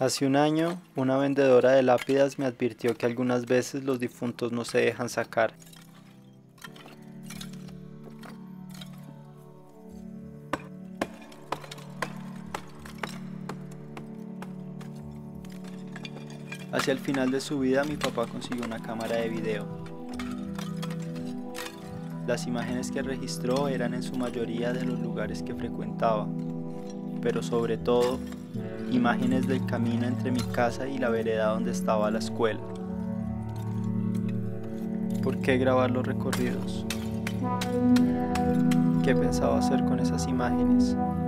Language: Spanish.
Hace un año, una vendedora de lápidas me advirtió que algunas veces los difuntos no se dejan sacar. Hacia el final de su vida, mi papá consiguió una cámara de video. Las imágenes que registró eran en su mayoría de los lugares que frecuentaba, pero sobre todo, imágenes del camino entre mi casa y la vereda donde estaba la escuela. ¿Por qué grabar los recorridos? ¿Qué pensaba hacer con esas imágenes?